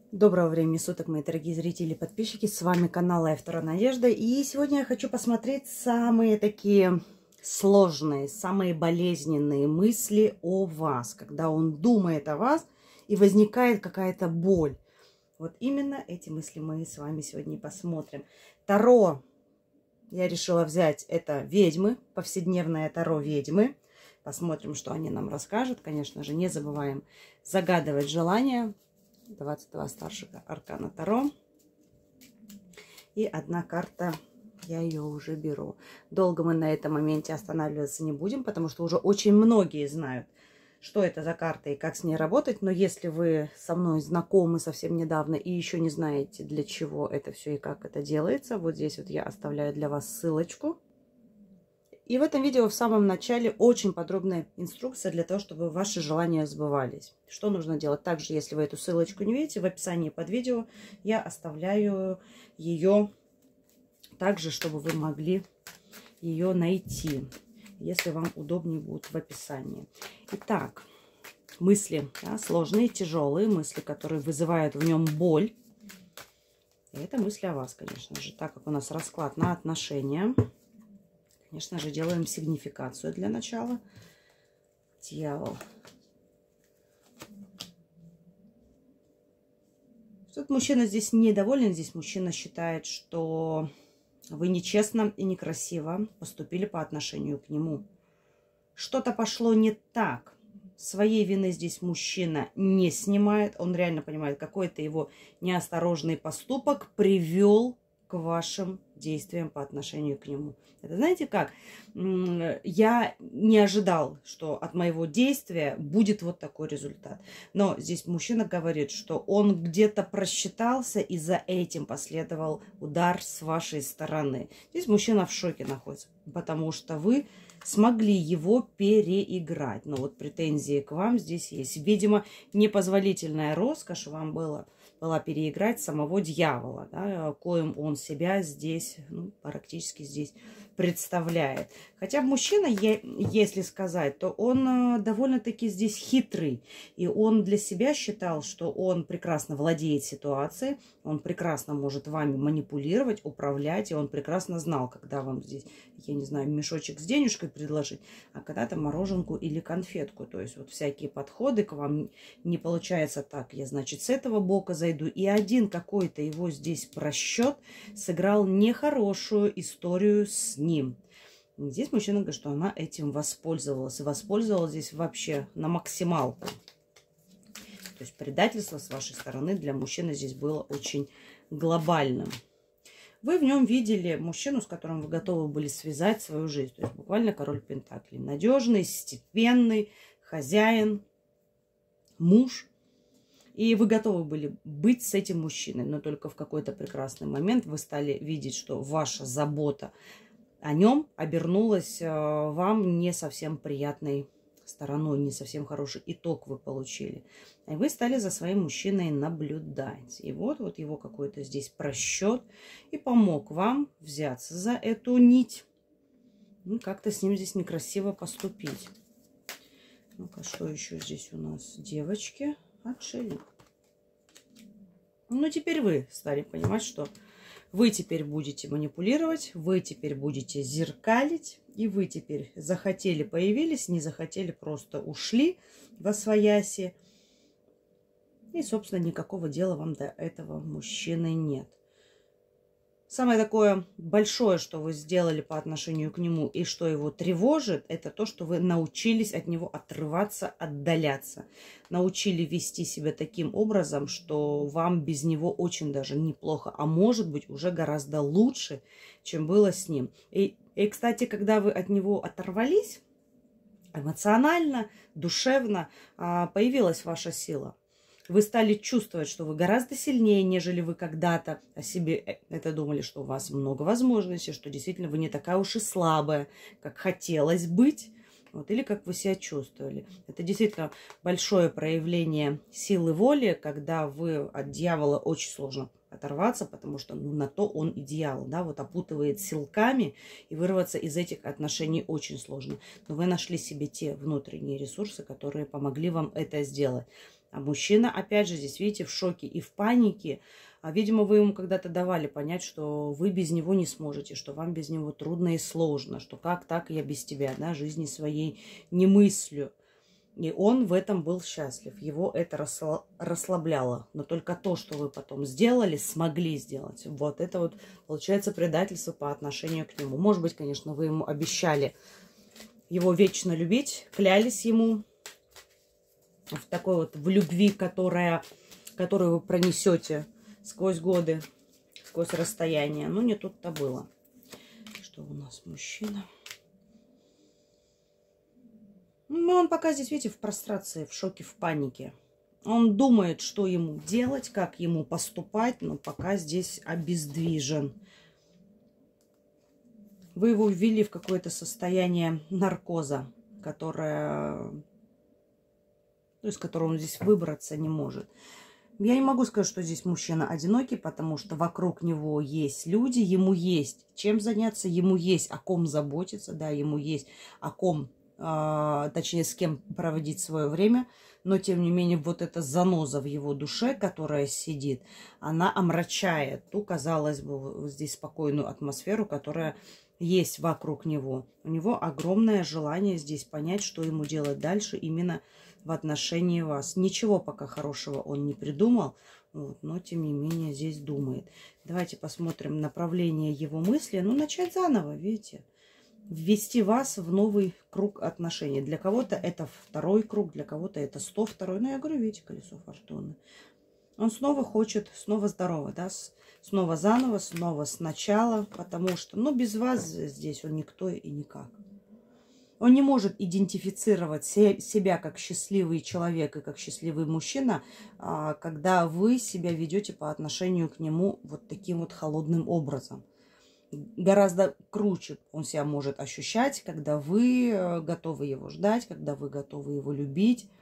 Доброго времени суток, мои дорогие зрители и подписчики. С вами канал Life Таро Надежда. И сегодня я хочу посмотреть самые такие сложные, самые болезненные мысли о вас. Когда он думает о вас и возникает какая-то боль. Вот именно эти мысли мы с вами сегодня и посмотрим. Таро я решила взять, это ведьмы, повседневное Таро ведьмы. Посмотрим, что они нам расскажут. Конечно же, не забываем загадывать желания. 22 старших аркана Таро. И одна карта, я ее уже беру. Долго мы на этом моменте останавливаться не будем, потому что уже очень многие знают, что это за карта и как с ней работать. Но если вы со мной знакомы совсем недавно и еще не знаете, для чего это все и как это делается, вот здесь вот я оставляю для вас ссылочку. И в этом видео в самом начале очень подробная инструкция для того, чтобы ваши желания сбывались. Что нужно делать? Также, если вы эту ссылочку не видите, в описании под видео я оставляю ее также, чтобы вы могли ее найти, если вам удобнее будет в описании. Итак, мысли, да, сложные, тяжелые мысли, которые вызывают в нем боль. И это мысли о вас, конечно же, так как у нас расклад на отношения. Конечно же, делаем сигнификацию для начала. Дьявол. Тут мужчина здесь недоволен. Здесь мужчина считает, что вы нечестно и некрасиво поступили по отношению к нему. Что-то пошло не так. Своей вины здесь мужчина не снимает. Он реально понимает, какой-то его неосторожный поступок привел к вашим действиям по отношению к нему. Это знаете как? Я не ожидал, что от моего действия будет вот такой результат. Но здесь мужчина говорит, что он где-то просчитался, и за этим последовал удар с вашей стороны. Здесь мужчина в шоке находится, потому что вы смогли его переиграть. Но вот претензии к вам здесь есть. Видимо, непозволительная роскошь вам была переиграть самого дьявола, да, коим он себя здесь, практически здесь представляет. Хотя мужчина, если сказать, то он довольно-таки здесь хитрый. И он для себя считал, что он прекрасно владеет ситуацией, он прекрасно может вами манипулировать, управлять, и он прекрасно знал, когда вам здесь, я не знаю, мешочек с денежкой предложить, а когда-то мороженку или конфетку. То есть вот всякие подходы к вам не получается так. Я, значит, с этого бока зайду. И один какой-то его здесь просчет сыграл нехорошую историю с ним. Здесь мужчина говорит, что она этим воспользовалась. И воспользовалась здесь вообще на максималку. То есть предательство с вашей стороны для мужчины здесь было очень глобальным. Вы в нем видели мужчину, с которым вы готовы были связать свою жизнь. То есть буквально король пентаклей. Надежный, степенный, хозяин, муж. И вы готовы были быть с этим мужчиной. Но только в какой-то прекрасный момент вы стали видеть, что ваша забота о нем обернулась вам не совсем приятной стороной, не совсем хороший итог вы получили. И вы стали за своим мужчиной наблюдать. И вот его какой-то здесь просчет и помог вам взяться за эту нить. Как-то с ним здесь некрасиво поступить. Ну-ка, что еще здесь у нас? Девочки, отшельник. Ну, теперь вы стали понимать, что вы теперь будете манипулировать, вы теперь будете зеркалить, и вы теперь захотели, появились, не захотели, просто ушли восвояси. И, собственно, никакого дела вам до этого мужчины нет. Самое такое большое, что вы сделали по отношению к нему и что его тревожит, это то, что вы научились от него отрываться, отдаляться. Научили вести себя таким образом, что вам без него очень даже неплохо, а может быть уже гораздо лучше, чем было с ним. И кстати, когда вы от него оторвались, эмоционально, душевно, появилась ваша сила. Вы стали чувствовать, что вы гораздо сильнее, нежели вы когда-то о себе это думали, что у вас много возможностей, что действительно вы не такая уж и слабая, как хотелось быть, вот, или как вы себя чувствовали. Это действительно большое проявление силы воли, когда вы от дьявола очень сложно оторваться, потому что на то он и дьявол, да, вот опутывает силками, и вырваться из этих отношений очень сложно. Но вы нашли себе те внутренние ресурсы, которые помогли вам это сделать. А мужчина, опять же, здесь, видите, в шоке и в панике. А, видимо, вы ему когда-то давали понять, что вы без него не сможете, что вам без него трудно и сложно, что как так я без тебя, да, жизни своей не мыслю. И он в этом был счастлив. Его это расслабляло. Но только то, что вы потом сделали, смогли сделать, вот это вот получается предательство по отношению к нему. Может быть, конечно, вы ему обещали его вечно любить, клялись ему в такой вот в любви, которую вы пронесете сквозь годы, сквозь расстояние. Но не тут-то было. Что у нас мужчина? Ну, он пока здесь, видите, в прострации, в шоке, в панике. Он думает, что ему делать, как ему поступать, но пока здесь обездвижен. Вы его ввели в какое-то состояние наркоза, из которого он здесь выбраться не может. Я не могу сказать, что здесь мужчина одинокий, потому что вокруг него есть люди, ему есть чем заняться, ему есть о ком заботиться, да, ему есть о ком, точнее, с кем проводить свое время. Но, тем не менее, вот эта заноза в его душе, которая сидит, она омрачает ту, казалось бы, здесь спокойную атмосферу, которая есть вокруг него. У него огромное желание здесь понять, что ему делать дальше именно в отношении вас. Ничего пока хорошего он не придумал, вот, но тем не менее здесь думает. Давайте посмотрим направление его мысли. Ну, начать заново, видите. Ввести вас в новый круг отношений. Для кого-то это второй круг, для кого-то это 102-й. Ну, я говорю, видите, колесо фортуны. Он снова хочет, снова здорово, да, снова заново, снова сначала, потому что, ну, без вас здесь он никто и никак. Он не может идентифицировать себя как счастливый человек и как счастливый мужчина, когда вы себя ведете по отношению к нему вот таким вот холодным образом. Гораздо круче он себя может ощущать, когда вы готовы его ждать, когда вы готовы его любить.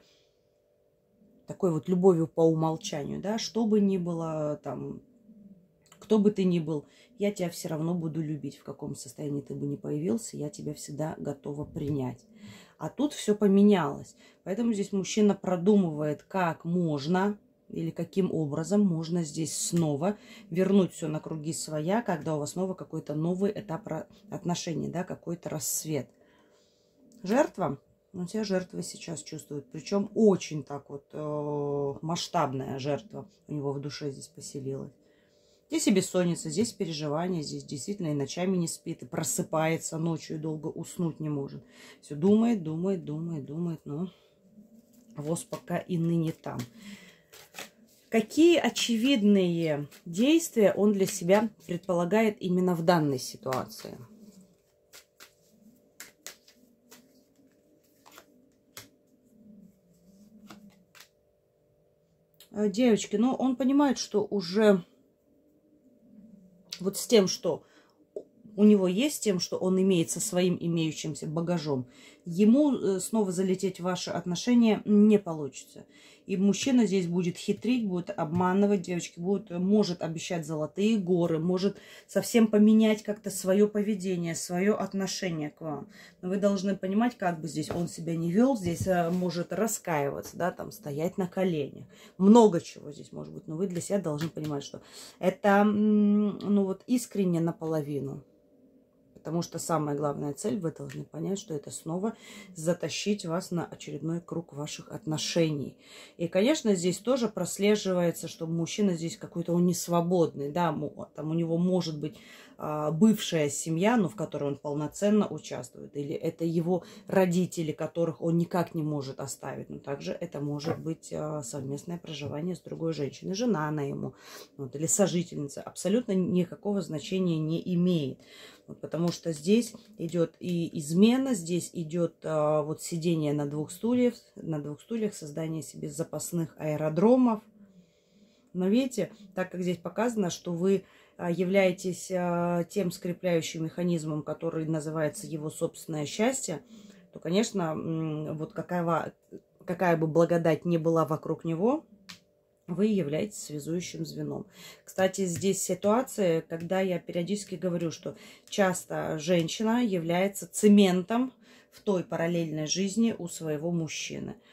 Такой вот любовью по умолчанию, да, что бы ни было там, кто бы ты ни был, я тебя все равно буду любить. В каком состоянии ты бы ни появился, я тебя всегда готова принять. А тут все поменялось. Поэтому здесь мужчина продумывает, как можно или каким образом можно здесь снова вернуть все на круги своя, когда у вас снова какой-то новый этап отношений, да, какой-то рассвет. Жертва? Он себя жертвой сейчас чувствует. Причем очень так вот масштабная жертва у него в душе здесь поселилась. Здесь и бессонница, здесь переживания, здесь действительно и ночами не спит, и просыпается ночью и долго уснуть не может. Все думает, думает, думает, думает, но воз пока и ныне там. Какие очевидные действия он для себя предполагает именно в данной ситуации? Девочки, ну он понимает, что уже вот с тем, что у него есть, с тем, что он имеет со своим имеющимся багажом, ему снова залететь в ваши отношения не получится. И мужчина здесь будет хитрить, будет обманывать, девочки, может обещать золотые горы, может совсем поменять как-то свое поведение, свое отношение к вам. Но вы должны понимать, как бы здесь он себя не вел, здесь может раскаиваться, да, там стоять на коленях. Много чего здесь может быть, но вы для себя должны понимать, что это, ну вот, искренне наполовину. Потому что самая главная цель, вы должны понять, что это снова затащить вас на очередной круг ваших отношений. И, конечно, здесь тоже прослеживается, что мужчина здесь какой-то он не свободный. Да, там у него может быть бывшая семья, но в которой он полноценно участвует. Или это его родители, которых он никак не может оставить. Но также это может быть совместное проживание с другой женщиной. Жена она ему, вот, или сожительница. Абсолютно никакого значения не имеет. Вот, потому что здесь идет и измена, здесь идет вот сидение на двух стульях, создание себе запасных аэродромов. Но видите, так как здесь показано, что вы являетесь тем скрепляющим механизмом, который называется его собственное счастье, то, конечно, вот какая бы благодать ни была вокруг него, вы являетесь связующим звеном. Кстати, здесь ситуация, когда я периодически говорю, что часто женщина является цементом в той параллельной жизни у своего мужчины.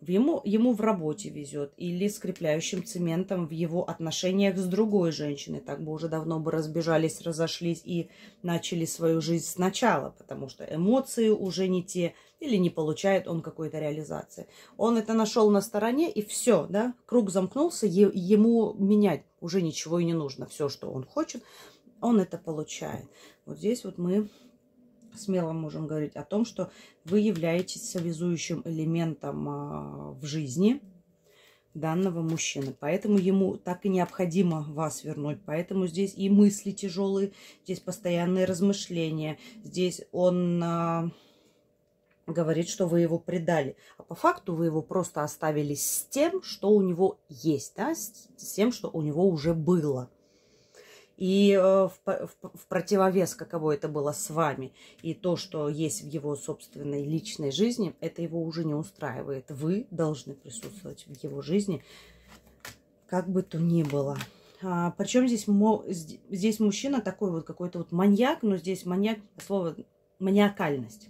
ему в работе везет, или скрепляющим цементом в его отношениях с другой женщиной. Так бы уже давно бы разбежались, разошлись и начали свою жизнь сначала, потому что эмоции уже не те, или не получает он какой-то реализации. Он это нашел на стороне, и все, да, круг замкнулся, ему менять уже ничего и не нужно. Все, что он хочет, он это получает. Вот здесь вот мы смело можем говорить о том, что вы являетесь связующим элементом в жизни данного мужчины. Поэтому ему так и необходимо вас вернуть. Поэтому здесь и мысли тяжелые, здесь постоянные размышления. Здесь он говорит, что вы его предали. А по факту вы его просто оставили с тем, что у него есть, да? С тем, что у него уже было. И в противовес, каково это было с вами, и то, что есть в его собственной личной жизни, это его уже не устраивает. Вы должны присутствовать в его жизни, как бы то ни было. Причем здесь мужчина такой вот какой-то вот маньяк, но здесь маньяк, слово маниакальность.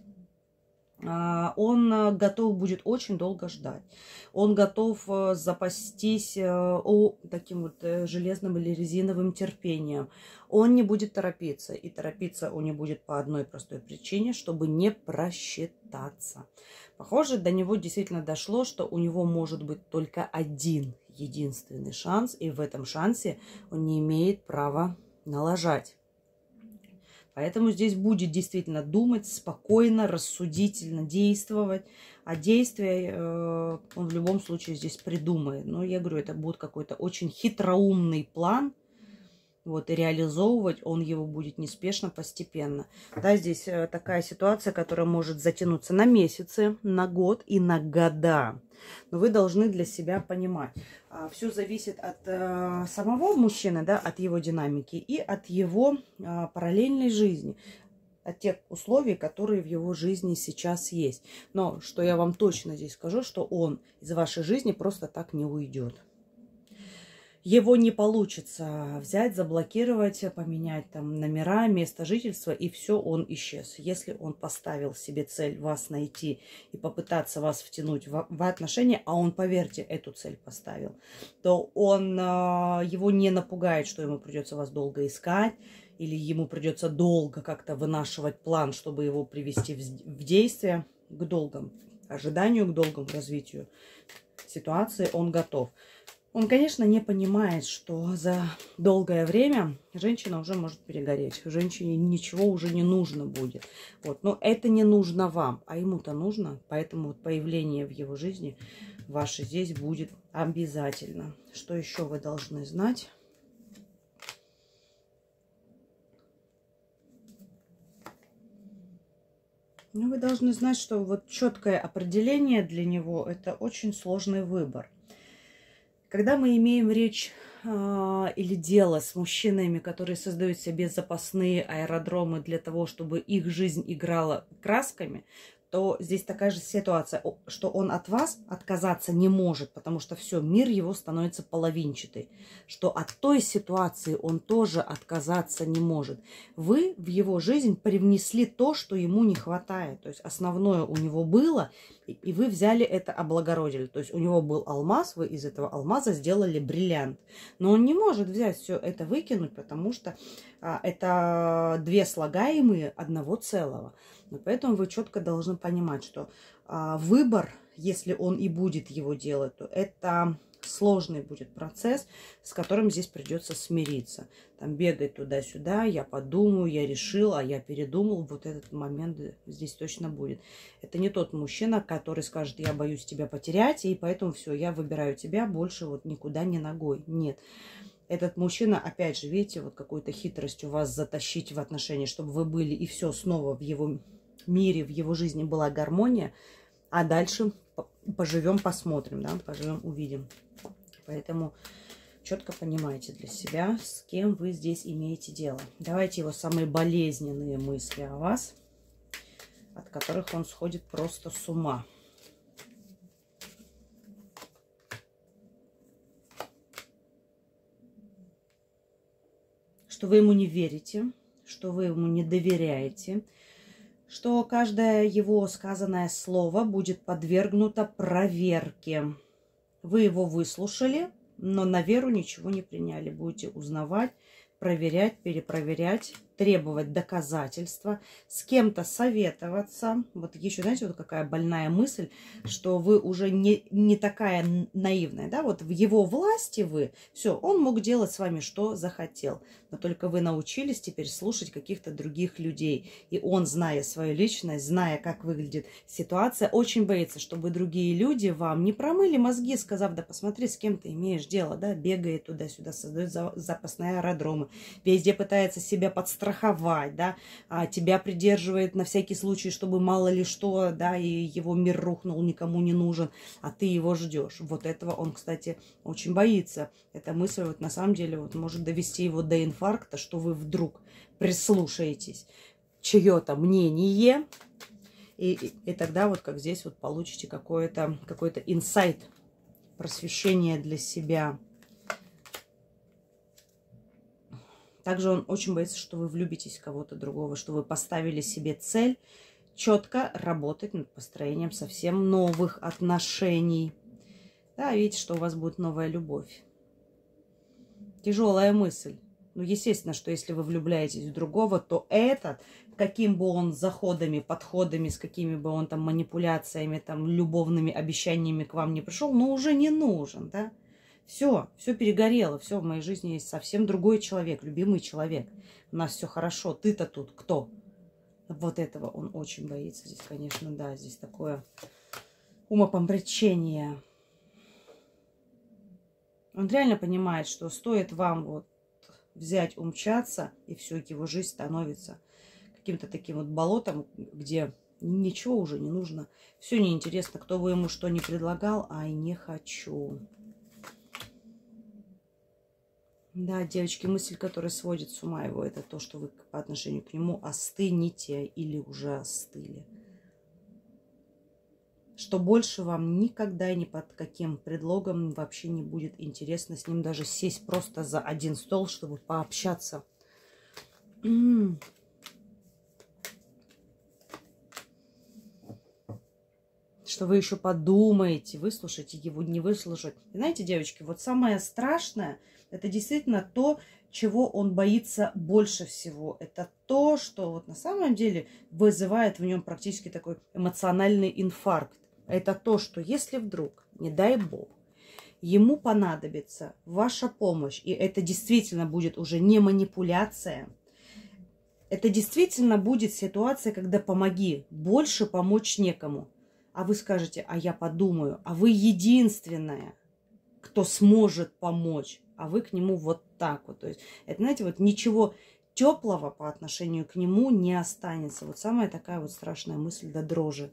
Он готов будет очень долго ждать. Он готов запастись таким вот железным или резиновым терпением. Он не будет торопиться. И торопиться он не будет по одной простой причине, чтобы не просчитаться. Похоже, до него действительно дошло, что у него может быть только один единственный шанс. И в этом шансе он не имеет права налажать. Поэтому здесь будет действительно думать, спокойно, рассудительно действовать. А действия он в любом случае здесь придумает. Но я говорю, это будет какой-то очень хитроумный план. Вот, и реализовывать он его будет неспешно, постепенно. Да, здесь такая ситуация, которая может затянуться на месяцы, на год и на года. Но вы должны для себя понимать. Все зависит от самого мужчины, да, от его динамики и от его параллельной жизни. От тех условий, которые в его жизни сейчас есть. Но что я вам точно здесь скажу, что он из вашей жизни просто так не уйдет. Его не получится взять, заблокировать, поменять там номера, место жительства, и все, он исчез. Если он поставил себе цель вас найти и попытаться вас втянуть в отношения, а он, поверьте, эту цель поставил, то он его не напугает, что ему придется вас долго искать, или ему придется долго как-то вынашивать план, чтобы его привести в действие, к долгому ожиданию, к долгому развитию ситуации он готов. Он, конечно, не понимает, что за долгое время женщина уже может перегореть. Женщине ничего уже не нужно будет. Вот. Но это не нужно вам, а ему-то нужно. Поэтому вот появление в его жизни ваше здесь будет обязательно. Что еще вы должны знать? Ну, вы должны знать, что вот четкое определение для него – это очень сложный выбор. Когда мы имеем речь или дело с мужчинами, которые создают себе запасные аэродромы для того, чтобы их жизнь играла красками, то здесь такая же ситуация, что он от вас отказаться не может, потому что все, мир его становится половинчатый, что от той ситуации он тоже отказаться не может. Вы в его жизнь привнесли то, что ему не хватает, то есть основное у него было, и вы взяли это, облагородили. То есть у него был алмаз, вы из этого алмаза сделали бриллиант. Но он не может взять все это выкинуть, потому что это две слагаемые одного целого. И поэтому вы четко должны понимать, что выбор, если он и будет его делать, то это сложный будет процесс, с которым здесь придется смириться. Там бегать туда-сюда, я подумаю, я решил, а я передумал. Вот этот момент здесь точно будет. Это не тот мужчина, который скажет, я боюсь тебя потерять, и поэтому все, я выбираю тебя, больше вот никуда не ногой. Нет. Этот мужчина, опять же, видите, вот какой-то хитростью вас затащить в отношения, чтобы вы были, и все снова в его мире, в его жизни была гармония, а дальше поживем, посмотрим, да, поживем, увидим. Поэтому четко понимаете для себя, с кем вы здесь имеете дело. Давайте его самые болезненные мысли о вас, от которых он сходит просто с ума. Что вы ему не верите, что вы ему не доверяете, что каждое его сказанное слово будет подвергнуто проверке. Вы его выслушали, но на веру ничего не приняли. Будете узнавать, проверять, перепроверять, требовать доказательства, с кем-то советоваться. Вот еще, знаете, вот какая больная мысль, что вы уже не такая наивная, да, вот в его власти вы, все, он мог делать с вами, что захотел, но только вы научились теперь слушать каких-то других людей, и он, зная свою личность, зная, как выглядит ситуация, очень боится, чтобы другие люди вам не промыли мозги, сказав, да посмотри, с кем ты имеешь дело, да, бегает туда-сюда, создает запасные аэродромы, везде пытается себя подстраховать, да, а тебя придерживает на всякий случай, чтобы мало ли что, да, и его мир рухнул, никому не нужен, а ты его ждешь. Вот этого он, кстати, очень боится. Эта мысль вот на самом деле вот может довести его до инфаркта, что вы вдруг прислушаетесь чье-то мнение, и тогда вот как здесь вот получите какой-то инсайт, просвещение для себя. Также он очень боится, что вы влюбитесь в кого-то другого, что вы поставили себе цель четко работать над построением совсем новых отношений. Да, видите, что у вас будет новая любовь. Тяжелая мысль. Ну, естественно, что если вы влюбляетесь в другого, то этот, каким бы он заходами, подходами, с какими бы он там манипуляциями, там, любовными обещаниями к вам не пришел, но уже не нужен, да? Все перегорело, все, в моей жизни есть совсем другой человек, любимый человек. У нас все хорошо, ты-то тут кто? Вот этого он очень боится. Здесь, конечно, да, здесь такое умопомрачение. Он реально понимает, что стоит вам вот взять, умчаться, и все, его жизнь становится каким-то таким вот болотом, где ничего уже не нужно. Все неинтересно, кто бы ему что ни предлагал, ай, не хочу. Да, девочки, мысль, которая сводит с ума его, это то, что вы по отношению к нему остынете или уже остыли. Что больше вам никогда и ни под каким предлогом вообще не будет интересно с ним даже сесть просто за один стол, чтобы пообщаться. Что вы еще подумаете, выслушаете его, не выслушать. И знаете, девочки, вот самое страшное, это действительно то, чего он боится больше всего. Это то, что вот на самом деле вызывает в нем практически такой эмоциональный инфаркт. Это то, что если вдруг, не дай бог, ему понадобится ваша помощь, и это действительно будет уже не манипуляция, это действительно будет ситуация, когда помоги, больше помочь некому. А вы скажете, а я подумаю, а вы единственная, кто сможет помочь, а вы к нему вот так вот. То есть, это, знаете, вот ничего теплого по отношению к нему не останется. Вот самая такая вот страшная мысль до дрожи.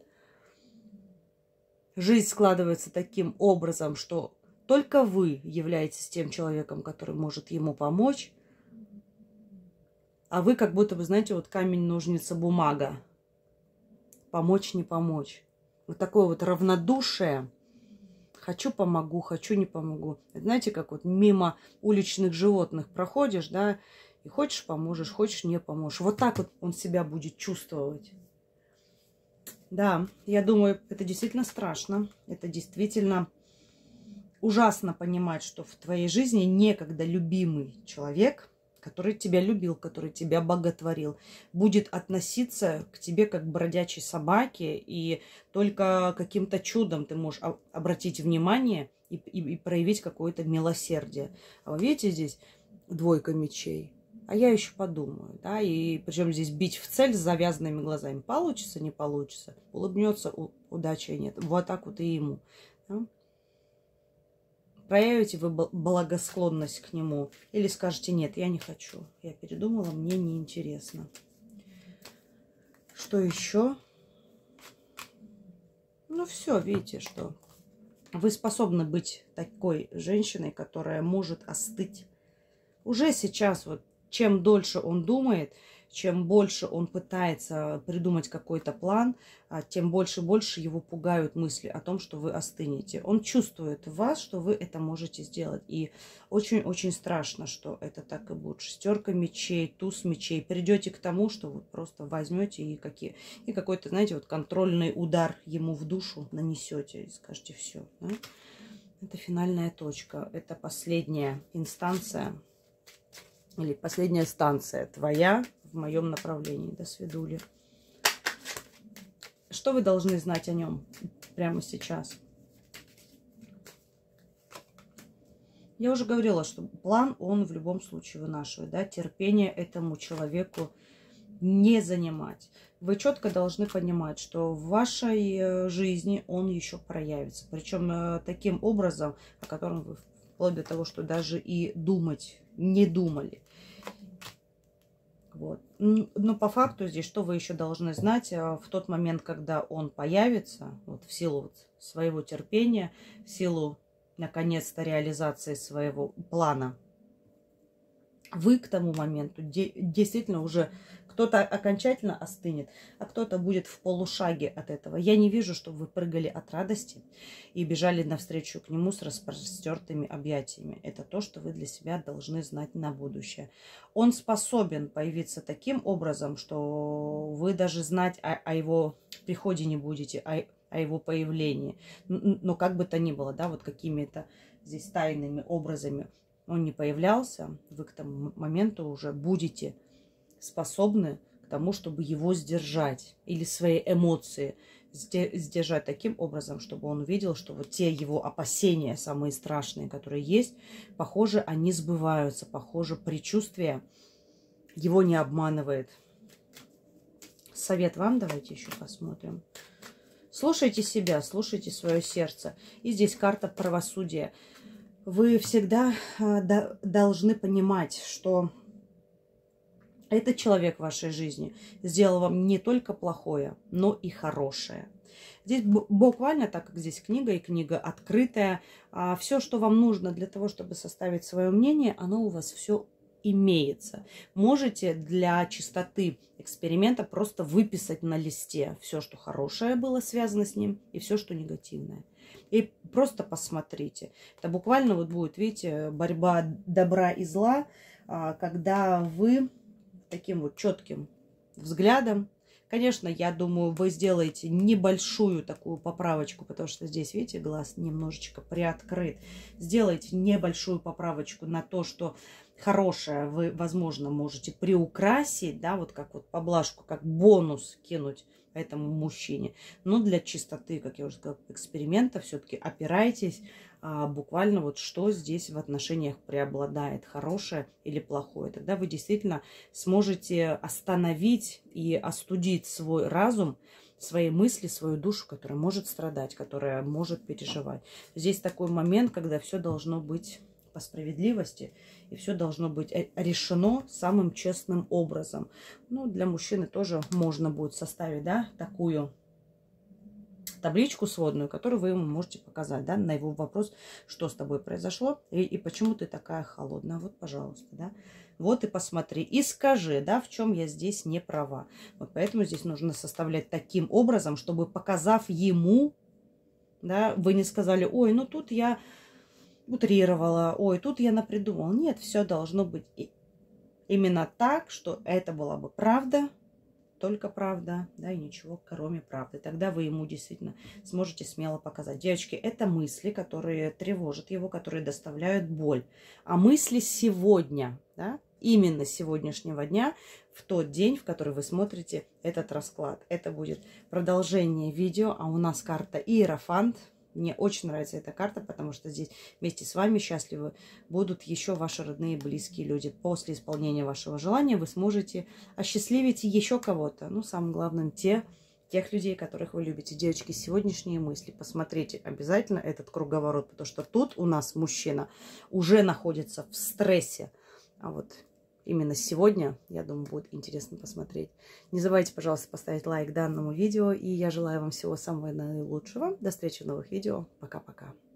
Жизнь складывается таким образом, что только вы являетесь тем человеком, который может ему помочь, а вы как будто бы, знаете, вот камень, ножницы, бумага. Помочь, не помочь. Вот такое вот равнодушие. Хочу помогу, хочу не помогу. Это, знаете, как вот мимо уличных животных проходишь, да, и хочешь поможешь, хочешь не поможешь. Вот так вот он себя будет чувствовать. Да, я думаю, это действительно страшно. Это действительно ужасно понимать, что в твоей жизни некогда любимый человек, который тебя любил, который тебя боготворил, будет относиться к тебе как к бродячей собаке, и только каким-то чудом ты можешь обратить внимание и проявить какое-то милосердие. А вы видите, здесь двойка мечей. А я еще подумаю, да, и причем здесь бить в цель с завязанными глазами. Получится, не получится, улыбнется, удачи нет. Вот так вот и ему. Да? Проявите вы благосклонность к нему или скажете, нет, я не хочу. Я передумала, мне неинтересно. Что еще? Ну все, видите, что вы способны быть такой женщиной, которая может остыть. Уже сейчас, вот чем дольше он думает, Чем больше он пытается придумать какой-то план, тем больше и больше его пугают мысли о том, что вы остынете. Он чувствует в вас, что вы это можете сделать. И очень-очень страшно, что это так и будет. Шестерка мечей, туз мечей. Придете к тому, что вы просто возьмете и какой-то, знаете, вот контрольный удар ему в душу нанесете и скажете все. Да? Это финальная точка. Это последняя инстанция или последняя станция твоя в моем направлении. До свидули. Что вы должны знать о нем прямо сейчас? Я уже говорила, что план он в любом случае вынашивает. Да? Терпение этому человеку не занимать. Вы четко должны понимать, что в вашей жизни он еще проявится. Причем таким образом, о котором вы вплоть до того, что даже и думать не думали. Вот. Но по факту здесь, что вы еще должны знать, в тот момент, когда он появится, вот в силу вот своего терпения, в силу, наконец-то, реализации своего плана, вы к тому моменту действительно уже кто-то окончательно остынет, а кто-то будет в полушаге от этого. Я не вижу, чтобы вы прыгали от радости и бежали навстречу к нему с распростертыми объятиями. Это то, что вы для себя должны знать на будущее. Он способен появиться таким образом, что вы даже знать о его приходе не будете, о его появлении. Но как бы то ни было, да, вот какими-то здесь тайными образами он не появлялся, вы к тому моменту уже будете способны к тому, чтобы его сдержать или свои эмоции сдержать таким образом, чтобы он увидел, что вот те его опасения, самые страшные, которые есть, похоже, они сбываются, похоже, предчувствие его не обманывает. Совет вам давайте еще посмотрим. Слушайте себя, слушайте свое сердце. И здесь карта правосудия. Вы всегда должны понимать, что этот человек в вашей жизни сделал вам не только плохое, но и хорошее. Здесь буквально, так как здесь книга, и книга открытая, все, что вам нужно для того, чтобы составить свое мнение, оно у вас все имеется. Можете для чистоты эксперимента просто выписать на листе все, что хорошее было связано с ним, и все, что негативное. И просто посмотрите. Это буквально вот будет, видите, борьба добра и зла, когда вы таким вот четким взглядом. Конечно, я думаю, вы сделаете небольшую такую поправочку, потому что здесь, видите, глаз немножечко приоткрыт. Сделайте небольшую поправочку на то, что хорошее вы, возможно, можете приукрасить, да, вот как вот поблажку, как бонус кинуть этому мужчине. Но для чистоты, как я уже сказала, эксперимента все-таки опирайтесь буквально вот что здесь в отношениях преобладает, хорошее или плохое. Тогда вы действительно сможете остановить и остудить свой разум, свои мысли, свою душу, которая может страдать, которая может переживать. Здесь такой момент, когда все должно быть по справедливости, и все должно быть решено самым честным образом. Ну, для мужчины тоже можно будет составить, да, такую табличку сводную, которую вы ему можете показать, да, на его вопрос, что с тобой произошло и почему ты такая холодная. Вот, пожалуйста, да. Вот и посмотри, и скажи, да, в чем я здесь не права. Вот поэтому здесь нужно составлять таким образом, чтобы, показав ему, да, вы не сказали, ой, ну тут я утрировала, ой, тут я напридумала. Нет, все должно быть именно так, что это была бы правда, только правда, да, и ничего кроме правды. Тогда вы ему действительно сможете смело показать. Девочки, это мысли, которые тревожат его, которые доставляют боль. А мысли сегодня, да, именно сегодняшнего дня, в тот день, в который вы смотрите этот расклад. Это будет продолжение видео, а у нас карта Иерофант. Мне очень нравится эта карта, потому что здесь вместе с вами счастливы будут еще ваши родные и близкие люди. После исполнения вашего желания вы сможете осчастливить еще кого-то. Ну, самым главным, тех людей, которых вы любите. Девочки, сегодняшние мысли. Посмотрите обязательно этот круговорот, потому что тут у нас мужчина уже находится в стрессе. А вот именно сегодня, я думаю, будет интересно посмотреть. Не забывайте, пожалуйста, поставить лайк данному видео. И я желаю вам всего самого наилучшего. До встречи в новых видео. Пока-пока.